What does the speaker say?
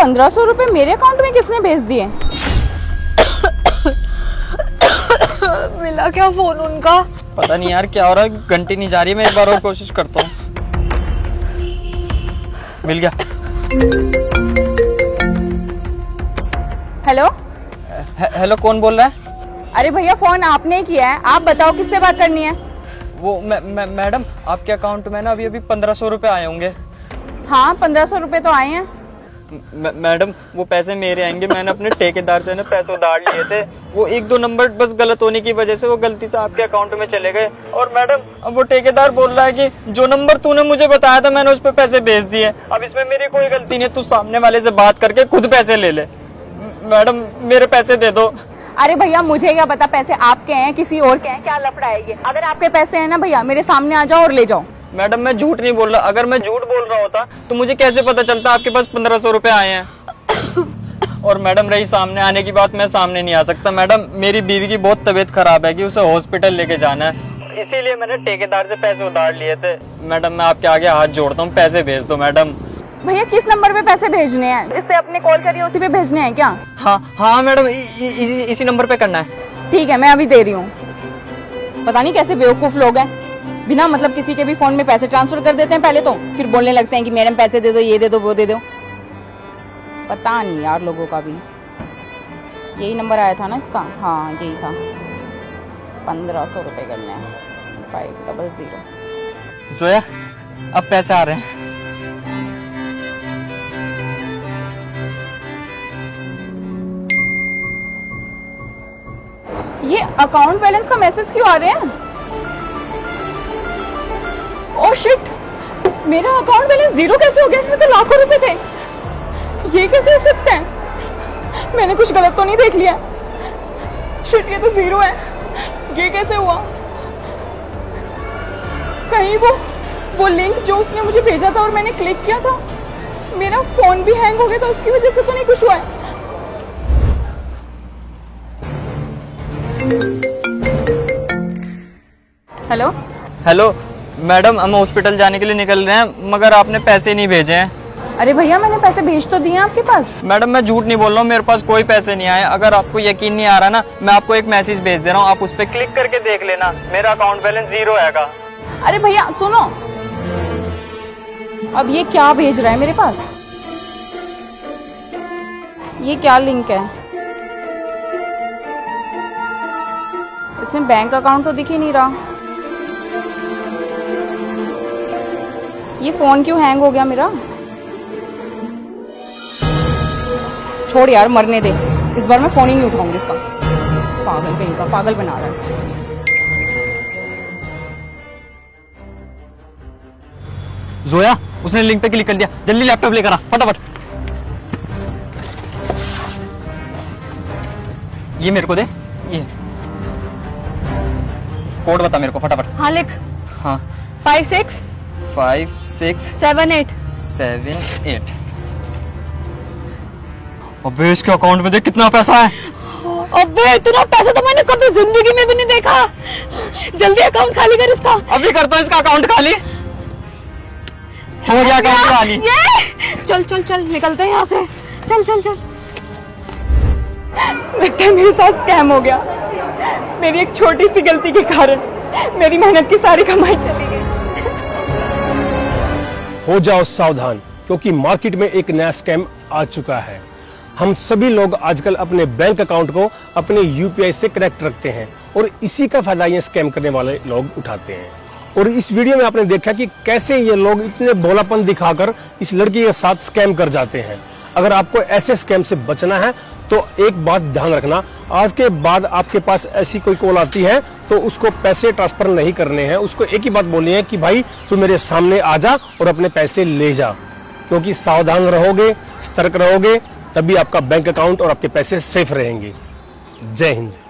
1500 रुपए मेरे अकाउंट में किसने भेज दिए? मिला क्या फोन उनका? पता नहीं यार क्या हो रहा है, घंटी नहीं जा रही है। मैं एक बार और कोशिश करता हूँ। मिल गया। हेलो हेलो, कौन बोल रहा है? अरे भैया फोन आपने ही किया है, आप बताओ किससे बात करनी है? वो मैडम आपके अकाउंट में ना अभी 1500 रुपए आए होंगे। हाँ 1500 रुपए तो आए हैं। मैडम वो पैसे मेरे आएंगे। मैंने अपने ठेकेदार से ना पैसे उधार लिए थे। वो 1-2 नंबर बस गलत होने की वजह से वो गलती से आपके अकाउंट में चले गए। और मैडम अब वो ठेकेदार बोल रहा है कि जो नंबर तूने मुझे बताया था मैंने उस पर पैसे भेज दिए। अब इसमें मेरी कोई गलती नहीं, तू सामने वाले से बात करके खुद पैसे ले ले। मैडम मेरे पैसे दे दो। अरे भैया मुझे क्या पता पैसे आपके हैं किसी और के हैं, क्या लफड़ा है ये? अगर आपके पैसे हैं ना भैया मेरे सामने आ जाओ और ले जाओ। मैडम मैं झूठ नहीं बोल रहा। अगर मैं झूठ बोल रहा होता तो मुझे कैसे पता चलता आपके पास 1500 रुपए आए हैं? और मैडम रही सामने आने की बात, मैं सामने नहीं आ सकता। मैडम मेरी बीवी की बहुत तबीयत खराब है कि उसे हॉस्पिटल लेके जाना है, इसीलिए मैंने ठेकेदार से पैसे उधार लिए थे। मैडम मैं आपके आगे हाथ जोड़ता हूँ, पैसे भेज दो मैडम। भैया किस नंबर पे पैसे भेजने हैं? जिससे आपने कॉल करी है उसी पे भेजने हैं क्या? हाँ मैडम इसी नंबर पे करना है। ठीक है मैं अभी दे रही हूँ। पता नहीं कैसे बेवकूफ लोग हैं, बिना मतलब किसी के भी फोन में पैसे ट्रांसफर कर देते हैं पहले तो, फिर बोलने लगते हैं कि मैडम पैसे दे दो, ये दे दो, वो दे दो। पता नहीं यार लोगों का भी। यही नंबर आया था ना इसका? हाँ यही था। 1500 रुपए करने हैं। 500। जोया अब पैसे आ रहे हैं। ये अकाउंट बैलेंस का मैसेज क्यों आ रहे हैं? ओह शिट, मेरा अकाउंट बैलेंस 0 कैसे हो गया? इसमें तो लाखों रुपए थे। ये कैसे हो सकता है? मैंने कुछ गलत तो नहीं देख लिया? शिट ये तो 0 है। ये कैसे हुआ? कहीं वो लिंक जो उसने मुझे भेजा था और मैंने क्लिक किया था, मेरा फोन भी हैंग हो गया था, उसकी वजह से तो नहीं कुछ हुआ है? हेलो हेलो मैडम, हम हॉस्पिटल जाने के लिए निकल रहे हैं मगर आपने पैसे नहीं भेजे हैं। अरे भैया मैंने पैसे भेज तो दिए आपके पास। मैडम मैं झूठ नहीं बोल रहा हूँ, मेरे पास कोई पैसे नहीं आए। अगर आपको यकीन नहीं आ रहा ना, मैं आपको एक मैसेज भेज दे रहा हूँ, आप उस पर क्लिक करके देख लेना। मेरा अकाउंट बैलेंस 0 है। अरे भैया सुनो, अब ये क्या भेज रहा है मेरे पास? ये क्या लिंक है? इसमें बैंक अकाउंट तो दिख ही नहीं रहा। ये फोन क्यों हैंग हो गया मेरा? छोड़ यार मरने दे, इस बार मैं फोन ही नहीं उठाऊंगी इसका। पागल कहीं का, पागल बना रहा है। जोया उसने लिंक पे क्लिक कर दिया, जल्दी लैपटॉप लेकर आ फटाफट। ये मेरे को दे, ये कोड बता मेरे को फटाफट। हाँ लिख। हाँ 5678। अबे इसके अकाउंट में देख कितना पैसा है। अबे इतना पैसा तो मैंने कभी जिंदगी में भी नहीं देखा। जल्दी अकाउंट खाली कर इसका। अभी करता हूँ इसका अकाउंट खाली। हो गया अकाउंट खाली। चल चल चल निकलते हैं यहाँ से। चल चल चल। लगता है मेरे साथ स्कैम हो गया। मेरी एक छोटी सी गलती के कारण मेरी मेहनत की सारी कमाई चली गई। हो जाओ सावधान, क्योंकि मार्केट में एक नया स्कैम आ चुका है। हम सभी लोग आजकल अपने बैंक अकाउंट को अपने यूपीआई से कनेक्ट रखते हैं और इसी का फायदा ये स्कैम करने वाले लोग उठाते हैं। और इस वीडियो में आपने देखा कि कैसे ये लोग इतने भोलापन दिखाकर इस लड़की के साथ स्कैम कर जाते हैं। अगर आपको ऐसे स्कैम से बचना है तो एक बात ध्यान रखना, आज के बाद आपके पास ऐसी कोई कॉल आती है तो उसको पैसे ट्रांसफर नहीं करने हैं। उसको एक ही बात बोलनी है कि भाई तू मेरे सामने आ जा और अपने पैसे ले जा। क्योंकि सावधान रहोगे, सतर्क रहोगे, तभी आपका बैंक अकाउंट और आपके पैसे सेफ रहेंगे। जय हिंद।